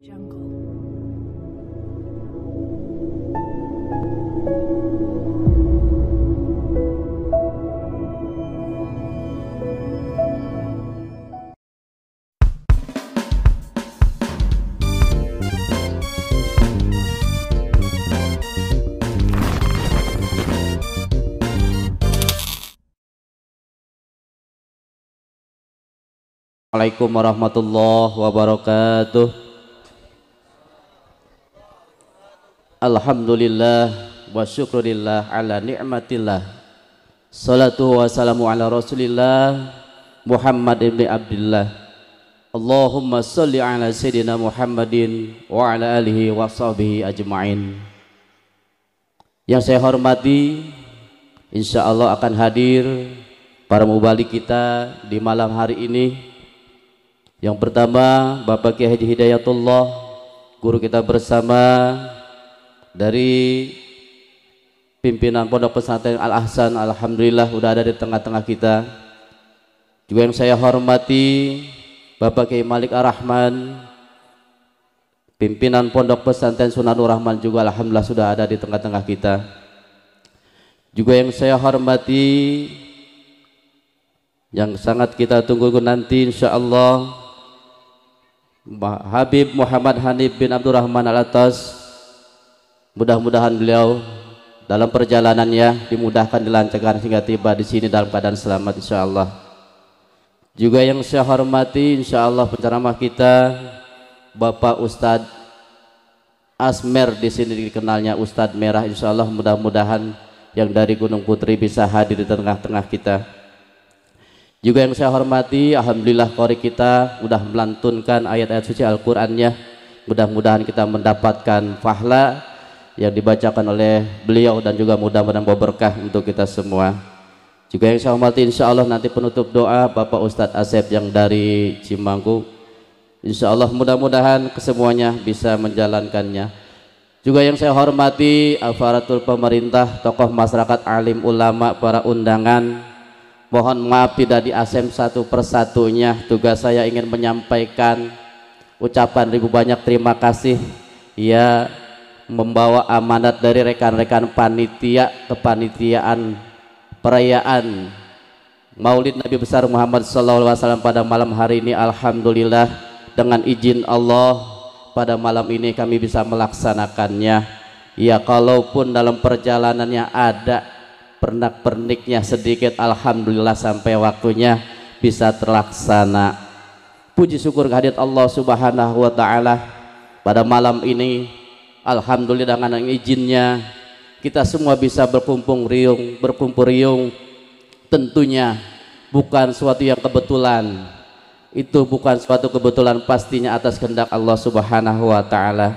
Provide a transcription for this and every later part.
Jungle. Assalamualaikum warahmatullahi wabarakatuh. Alhamdulillah wa syukurillah ala ni'matillah. Salatu wassalamu ala rasulillah Muhammad ibn Abdullah. Allahumma salli ala sayyidina Muhammadin wa ala alihi wa sahbihi ajma'in. Yang saya hormati, insya Allah akan hadir para mubalik kita di malam hari ini. Yang pertama, Bapak Kiai Haji Hidayatullah, guru kita bersama dari pimpinan Pondok Pesantren Al-Ahsan. Alhamdulillah udah ada di tengah-tengah kita. Juga yang saya hormati Bapak Kiai Malik Ar-Rahman, pimpinan Pondok Pesantren Sunanur Rahman, juga alhamdulillah sudah ada di tengah-tengah kita. Juga yang saya hormati, yang sangat kita tunggu nanti insyaallah, Habib Muhammad Hanif bin Abdurrahman Al-Atas. Mudah-mudahan beliau dalam perjalanannya dimudahkan, dilancarkan hingga tiba di sini dalam keadaan selamat insyaallah. Juga yang saya hormati insyaallah penceramah kita Bapak Ustadz Asmer, di sini dikenalnya Ustadz Merah, insyaallah mudah-mudahan yang dari Gunung Putri bisa hadir di tengah-tengah kita. Juga yang saya hormati, alhamdulillah qori kita sudah melantunkan ayat-ayat suci Al-Qur'annya. Mudah-mudahan kita mendapatkan pahala yang dibacakan oleh beliau dan juga mudah-mudahan berkah untuk kita semua. Juga yang saya hormati insyaallah nanti penutup doa Bapak Ustadz Asep yang dari Cimanggu. Insyaallah mudah-mudahan kesemuanya bisa menjalankannya. Juga yang saya hormati aparatur pemerintah, tokoh masyarakat, alim ulama, para undangan. Mohon maaf tidak di ASEM satu persatunya. Tugas saya ingin menyampaikan ucapan ribu banyak terima kasih ya, membawa amanat dari rekan-rekan panitia kepanitiaan perayaan Maulid Nabi besar Muhammad SAW pada malam hari ini. Alhamdulillah dengan izin Allah pada malam ini kami bisa melaksanakannya. Ya, kalaupun dalam perjalanannya ada pernak-perniknya sedikit, alhamdulillah sampai waktunya bisa terlaksana. Puji syukur kehadirat Allah Subhanahu wa taala pada malam ini. Alhamdulillah dengan izinnya kita semua bisa berkumpul riung. Tentunya bukan suatu yang kebetulan. Itu bukan suatu kebetulan, pastinya atas kehendak Allah Subhanahu wa taala.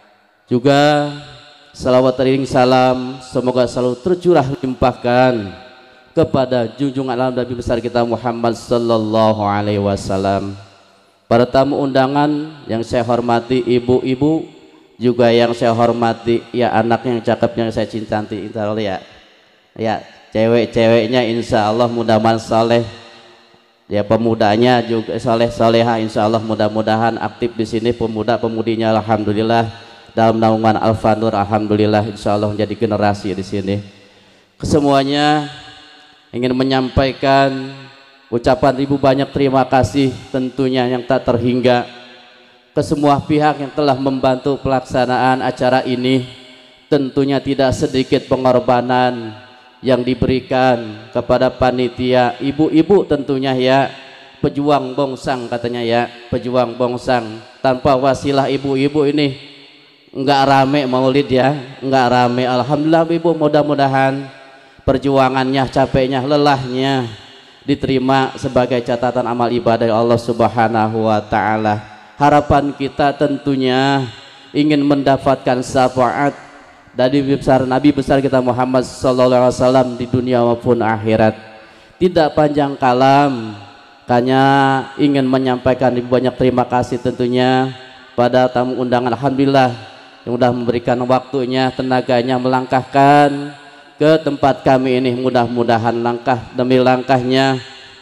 Juga salawat ring salam semoga selalu tercurah limpahkan kepada junjungan alam Nabi besar kita Muhammad sallallahu alaihi wasallam. Para tamu undangan yang saya hormati, ibu-ibu, juga yang saya hormati ya anak yang cakep yang saya cintai insyaallah ya. Ya, cewek-ceweknya insyaallah mudah-mudahan saleh. Ya, pemudanya juga saleh-salehah insyaallah, mudah-mudahan aktif di sini pemuda-pemudinya alhamdulillah. Dalam naungan Al-Fanur alhamdulillah insyaallah menjadi generasi di sini. Kesemuanya ingin menyampaikan ucapan ribu banyak terima kasih tentunya yang tak terhingga ke semua pihak yang telah membantu pelaksanaan acara ini. Tentunya tidak sedikit pengorbanan yang diberikan kepada panitia, ibu-ibu tentunya ya, pejuang bongsang katanya ya, pejuang bongsang. Tanpa wasilah ibu-ibu ini enggak rame maulid ya, enggak rame. Alhamdulillah ibu, mudah-mudahan perjuangannya, capeknya, lelahnya diterima sebagai catatan amal ibadah Allah Subhanahu wa taala. Harapan kita tentunya ingin mendapatkan syafaat dari Nabi besar kita Muhammad sallallahu alaihi wasallam di dunia maupun akhirat. Tidak panjang kalam, hanya ingin menyampaikan banyak terima kasih tentunya pada tamu undangan alhamdulillah yang sudah memberikan waktunya, tenaganya melangkahkan ke tempat kami ini. Mudah-mudahan langkah demi langkahnya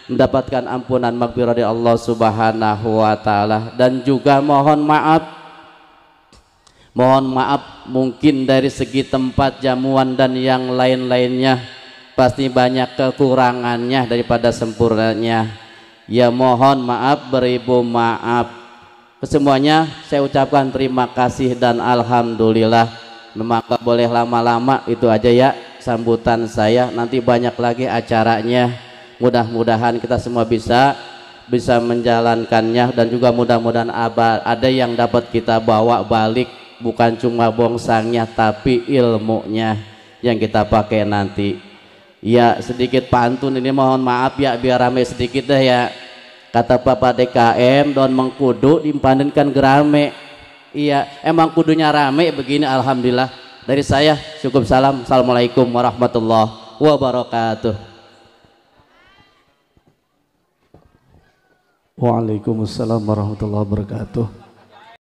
mendapatkan ampunan maghfirah dari Allah Subhanahu wa taala. Dan juga mohon maaf Mohon maaf mungkin dari segi tempat jamuan dan yang lain-lainnya pasti banyak kekurangannya daripada sempurnanya. Ya mohon maaf beribu maaf. Kesemuanya saya ucapkan terima kasih dan alhamdulillah. Maka boleh lama-lama itu aja ya sambutan saya. Nanti banyak lagi acaranya. Mudah-mudahan kita semua bisa menjalankannya dan juga mudah-mudahan ada yang dapat kita bawa balik, bukan cuma bongsangnya tapi ilmunya yang kita pakai nanti. Ya sedikit pantun ini mohon maaf ya biar rame sedikit deh ya. Kata Bapak DKM don mengkudu dipandenkan gerame. Iya emang kudunya rame begini. Alhamdulillah dari saya cukup salam. Assalamualaikum warahmatullahi wabarakatuh. Waalaikumsalam warahmatullahi wabarakatuh.